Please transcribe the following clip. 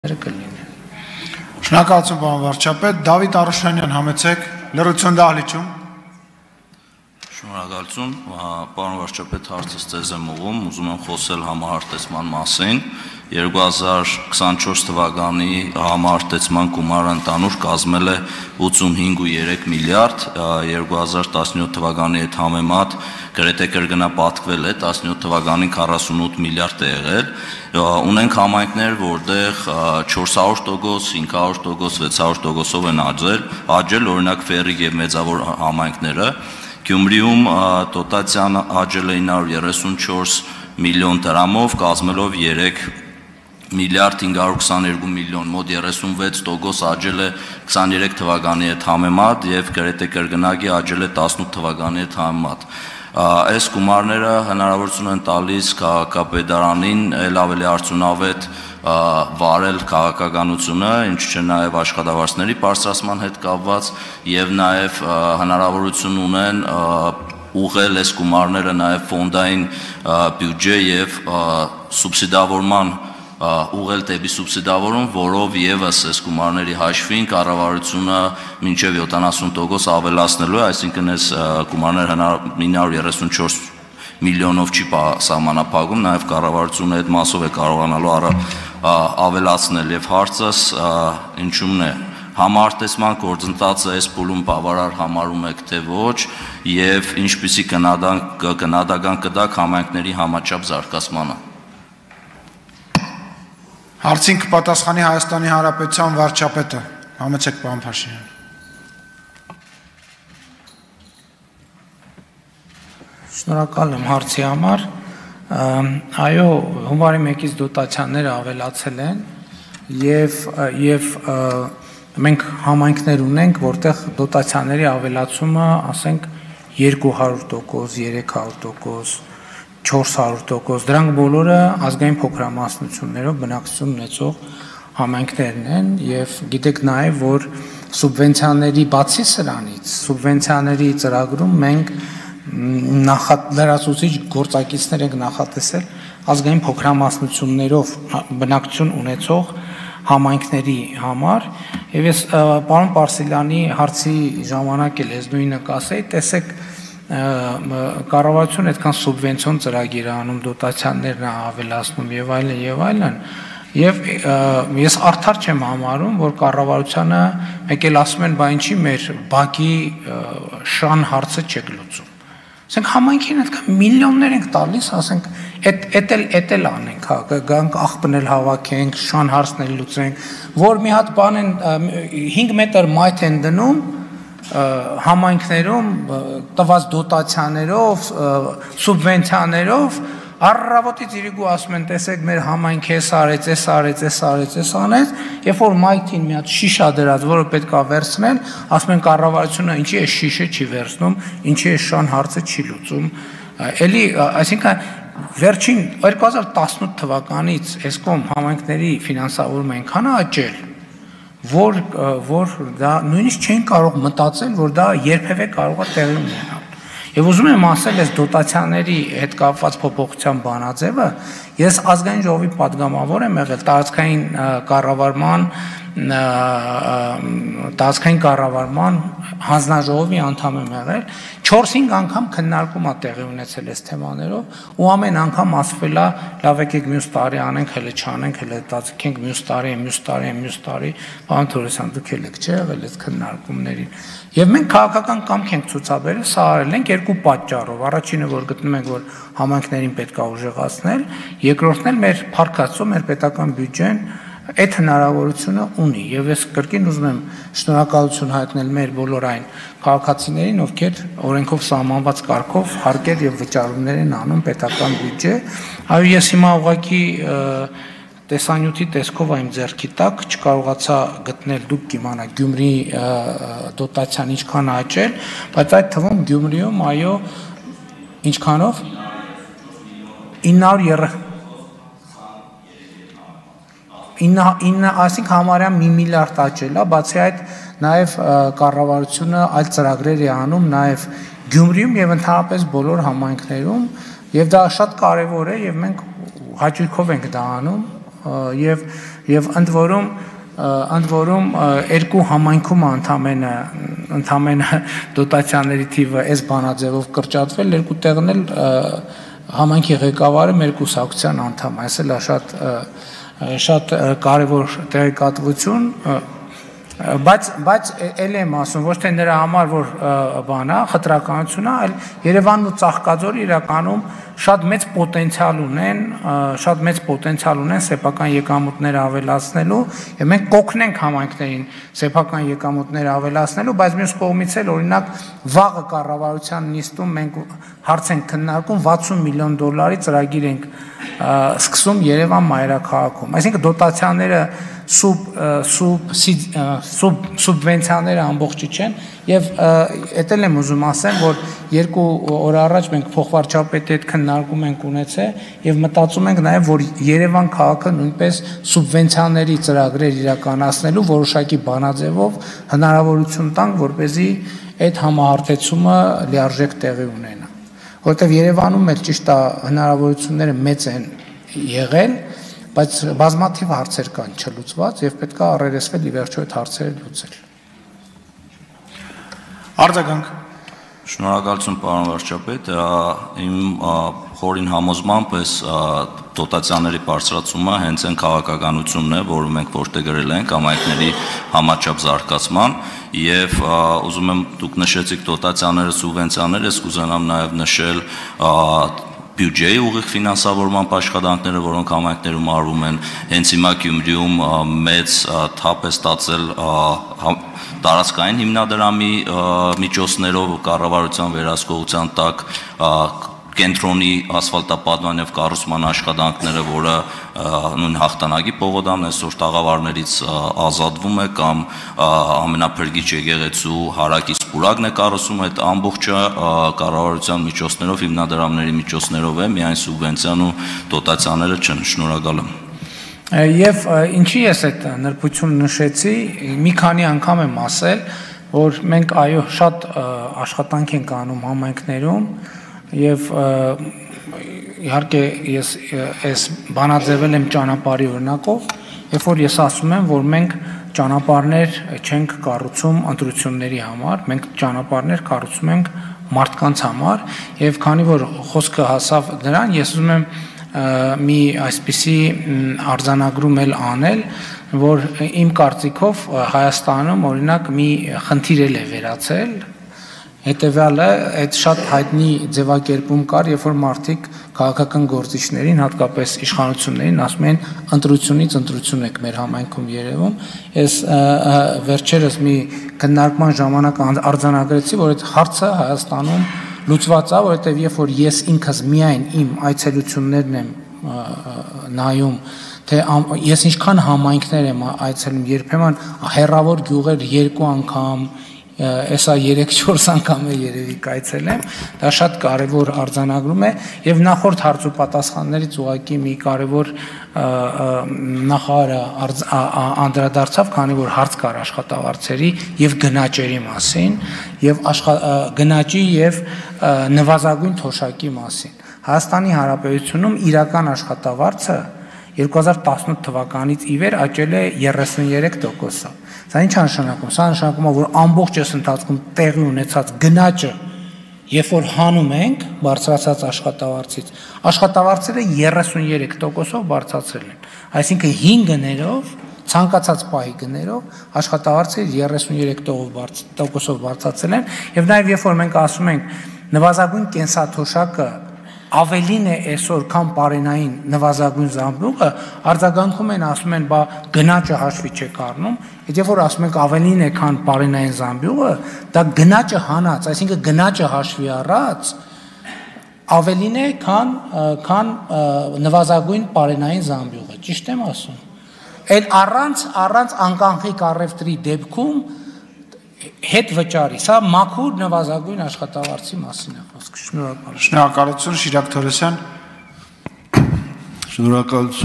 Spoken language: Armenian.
Շնորհակալություն պարոն վարչապետ, Դավիթ Արուշանյան համեցեք, լրություն դահլիճում։ Շնորհակալություն, պարոն վարչապետ, հարցս ձեզ եմ ուղղում, ուզում եմ խոսել համահարտեցման մասին։ 2024 թվականի համահարտեցման գումարը ընդհանուր կազմել է 85.3 միլիարդ, 2017 թվականի հետ համեմատ գրեթե կրկնապատկվել է, 17 թվականին 48 միլիարդ է եղել։ Ունենք համայնքներ, որտեղ 400%, 500%, 600%-ով են աճել, օրինակ Ֆերիկ եւ մեծավոր համայնքները։ Գյումրիում դոտացիան աճել է 934 միլիոն դրամով, կազմելով 3 միլիարդ 522 միլիոն, մոտ 36% աճել է 23 թվականի հետ համեմատ եւ գրեթե կրկնակի աճել է 18 թվականի հետ համեմատ։ Այս գումարները հնարավորություն են տալիս քաղաքապետարանին ավելի արդյունավետ վարել քաղաքականությունը, ինչ չէ նաև աշխատավարձների բարձրացման հետ կապված եւ նաև հնարավորություն ունեն ուղղել այս գումարները նաև ֆոնդային բյուջե եւ սուբսիդավորման ուղղել դեպի սուբսիդավորում, որով եւս այս գումարների հաշվին կառավարությունը մինչեւ 70% ավելացնելու է, այսինքն այս գումարները 934 միլիոնով չի սահմանափակում, նաև կառավարությունը այդ մասով է կարողանալու ավելացնել եւ հարցս ինչու՞մն է համարտեցման գործընթացը այս փուլում բավարար համարում եք թե ոչ եւ ինչպիսի գնահատական կտակ համայնքների համաչափ զարգացմանը։ Հարցին կպատասխանի Հայաստանի Հանրապետության վարչապետը, համեցեք պարոն Փաշինյան։ Շնորհակալ եմ հարցի համար։ Այո, հունվարի 1-ից դոտացիաները ավելացել են եւ մենք համայնքներ ունենք, որտեղ դոտացիաների ավելացումը, ասենք 200%, 300%, 400%, դրանք բոլորը ազգային փոքրամասնություններով բնակչություն ունեցող համայնքներն են եւ գիտեք նաեւ, որ սուբվենցիաների բացի սրանից, սուբվենցիաների ծրագրում մենք լրացուցիչ գործակիցներ ենք նախատեսել ազգային փոքրամասնություններով բնակչություն ունեցող համայնքների համար եւ ես պարոն Պարսելյանի հարցի ժամանակ էլ ես նույնը կասեի, տեսեք կառավարությունը այդքան սուբվենցիոն ծրագիր է անում, դոտացիաներն է ավելացնում եւ այլն եւ ես արդար չեմ համարում, որ կառավարությանը մեկ էլ ասում են, բա ինչի մեր բակի շան հարցը չեք լուծում։ Ասենք համայնքին այդքան միլիոններ ենք տալիս, ասենք էդ էլ անենք, հա, գանք աղբնել հավաքենք, շան հարցներ լուծենք, որ մի հատ բան են 5 մետր մայթ են դնում համայնքներում տված դոտացիաներով, սուբվենցիաներով, առավոտից իրիկու ասում են, տեսեք, մեր համայնքը էս արեց, երբ որ մայթին մի հատ շիշա դրած, որը պետք է վերցնել, ասում են կառավարությունը ինչի է շիշը չի վերցնում, ինչի է շան հարցը չի լուծում։ Էլի, այսինքն վերջին 2018 թվականից էսկոմ համայնքների ֆինանսավորումը այնքան է աճել, որ դա նույնիսկ չեն կարող մտածել, որ դա երբևէ կարող է տեղի ունենալ։ Եվ ուզում եմ ասել, այս դոտացիաների հետ կապված փոփոխության բանաձևը, ես ազգային ժողովի պատգամավոր եմ եղել, տարածքային կառավարման հանձնաժողովի անդամ եմ եղել, 4-5 անգամ քննարկում է տեղի ունեցել այս թեմաներով, ու ամեն անգամ ասվել է, լավ եկեք մյուս տարի անենք, հələ չանենք, հələ տածենք մյուս տարի, պարոն Թորոսյան, դուք եք չէ եղել այս քննարկումներին։ Եվ մենք քաղաքական կամք ենք ցուցաբերել, սա արել ենք երկու պատճառով։ Առաջինը, որ գտնում ենք, որ համայնքներին պետք է ուժեղացնել, երկրորդն էլ մեր փառքածո, մեր պետական բյուջեն այդ հնարավորությունը ունի եւ ես կրկին ուզում եմ շնորհակալություն հայտնել մեր բոլոր այն քաղաքացիներին, ովքեր օրենքով սահմանված կարգով հարկեր եւ վճարումներ են անում պետական բյուջե։ Այո, ես հիմա ուղղակի տեսանյութի տեսքով այն ձեռքի տակ չկարողացա գտնել, դուք կիմանաք Գյումրի դոտացիան ինչքան աճել, բայց այդ թվում Գյումրիում այո ինչքանով 9 այսինքն համարյա 1 միլիարդ աճել է, բացի այդ նաև կառավարությունը այլ ծրագրեր է անում նաև Գյումրիում եւ ընդհանրապես բոլոր համայնքներում եւ դա շատ կարեւոր է եւ մենք հաճույքով ենք դա անում եւ ընդ որում երկու համայնքում ընդամենը դոտացիաների թիվը այս բանաձևով կրճատվել, երկու տեղն էլ համայնքի ղեկավարը մեր կուսակցության անդամ է, այսել է շատ կարևոր տեղեկատվություն, բայց էլ եմ ասում, ոչ թե նրա համար, որ բանա, խտրականություն է, այլ Երևանն ու Ծաղկաձորը իրականում շատ մեծ պոտենցիալ ունեն սեփական եկամուտները ավելացնելու, եւ մենք կօգնենք համայնքներին սեփական եկամուտները ավելացնելու, բայց մյուս կողմից էլ օրինակ վաղը կառավարության նիստում մենք հարց ենք քննարկում 60 միլիոն դոլարի ծրագիր ենք սկսում Երևան մայրաքաղաքում, այսինքն դոտացիաները սուբվենցիաները ամբողջի չեն եւ էդ եմ ուզում ասեմ, որ 2 օր առաջ մենք փոխվարչապետի հետ քննարկում ենք ունեցել եւ մտածում ենք նաեւ, որ Երևան քաղաքը նույնպես սուբվենցիաների ծրագրեր իրականացնելու որոշակի բանաձևով հնարավորություն տանք, որպեսզի այդ համահարթեցումը լիարժեք տեղի ունենա, որովհետեւ Երևանում էլ ճիշտ է հնարավորությունները մեծ են եղել, բայց բազմաթիվ հարցեր կան չլուծված եւ պետք է առերեսվել ի վերջո այդ հարցերը լուծել։ Արձագանք։ Շնորհակալություն պարոն վարչապետ, իմ խորին համոզմամբ այս դոտացիաների բարձրացումը հենց այն քաղաքականությունն է, որը մենք որտեղ գրել ենք համայնքների համաչափ զարգացման եւ ուզում եմ դուք նշեցիք դոտացիաները, սուբվենցիաները, ես կուզենամ նաեւ նշել բյուջեի ուղիղ ֆինանսավորման աշխատանքները, որոնք համայնքներում արվում են, հենց հիմա Գյումրիում մեծ թափ է ստացել տարածքային հիմնադրամի միջոցներով կառավարության վերահսկողության տակ կենտրոնի ասֆալտապատման եւ կառուցման աշխատանքները, որը նույն հաղթանակի պողոտան այսօր տաղավարներից ազատվում է կամ ամենափրկիչ եկեղեցու հարակից պուրակն է կառուցում, այդ ամբողջը կառավարության միջոցներով, հիմնադրամների միջոցներով է, միայն սուբվենցիան ու դոտացիաները չեն։ Շնորհակալ եմ։ Եվ ինչի ես այդ նրբություն նշեցի, մի քանի անգամ եմ ասել, որ մենք այո շատ աշխատանք ենք անում համայնքներում եւ իհարկե ես այս բանաձևել եմ ճանապարհի օրինակով, երբ որ ես ասում եմ, որ մենք ճանապարհներ չենք կառուցում ընտրությունների համար, մենք ճանապարհներ կառուցում ենք մարդկանց համար եւ քանի որ խոսքը հասավ դրան, ես ուզում եմ մի այսպիսի արձանագրում էլ անել, որ իմ կարծիքով Հայաստանում օրինակ մի խնդիր է վերացել, հետևյալը այդ շատ հայտնի ձևակերպում կար, երբ որ մարդիկ քաղաքական գործիչներին, հատկապես իշխանություններին ասում են ընտրությունից ընտրություն եք մեր համայնքում Երևանում, ես վերջերս մի քննարկման ժամանակ արձանագրեցի, որ այդ հարցը Հայաստանում լուծված է, որովհետև երբ որ ես ինքս միայն իմ այցելություններն եմ նայում, թե ես ինչքան համայնքներ եմ այցելում, երբեմն հեռավոր գյուղեր 2 անգամ, այսա 3-4 անգամ է երևի կայցելեմ, դա շատ կարևոր արձանագրում է եւ նախորդ հարց ու պատասխաններից ուղղակի մի կարևոր նախարարը անդրադարձավ, քանի որ հարց կար աշխատավարձերի եւ գնաճերի մասին եւ գնաճի եւ նվազագույն թոշակի մասին։ Հայաստանի Հանրապետությունում իրական աշխատավարձը 2018 թվականից ի վեր աճել է 33%-ով։ Սա ինչ նշանակում։ Սա նշանակում է, որ ամբողջ այս ընթացքում տեղի ունեցած գնաճը, երբ որ հանում ենք բարձրացած աշխատավարձից, աշխատավարձերը 33%-ով բարձրացել են։ Այսինքն 5 գներով, ցանկացած պահի գներով աշխատավարձերը 33%-ով բարձրացել են, եւ նաեւ երբ որ մենք ասում ենք նվազագույն կենսաթոշակը ավելին է այսօր, քան պարենային նվազագույն զամբյուղը, արձագանքում են ասում են, բա գնաճը հաշվի չեք առնում, եթե որ ասում ենք ավելին է, քան պարենային զամբյուղը, դա գնաճը հանած, այսինքն գնաճը հաշվի առած, ավելին է, քան նվազագույն պարենային զամբյուղը, ճիշտ եմ ասում։ Այդ առանց անկանխիկ առևտրի դեպքում հետ վճարի, սա մաքուր նվազագույն աշխատավարձի մասին է խոսքը։ Շնորհակալություն։ Շնորհակալություն, Շիրակ Թորոսյան։ Շնորհակալություն։